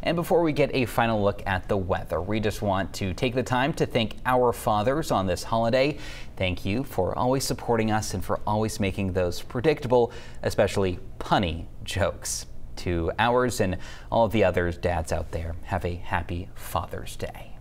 And before we get a final look at the weather, we just want to take the time to thank our fathers on this holiday. Thank you for always supporting us and for always making those predictable, especially punny jokes. To ours and all of the other dads out there, have a happy Father's Day.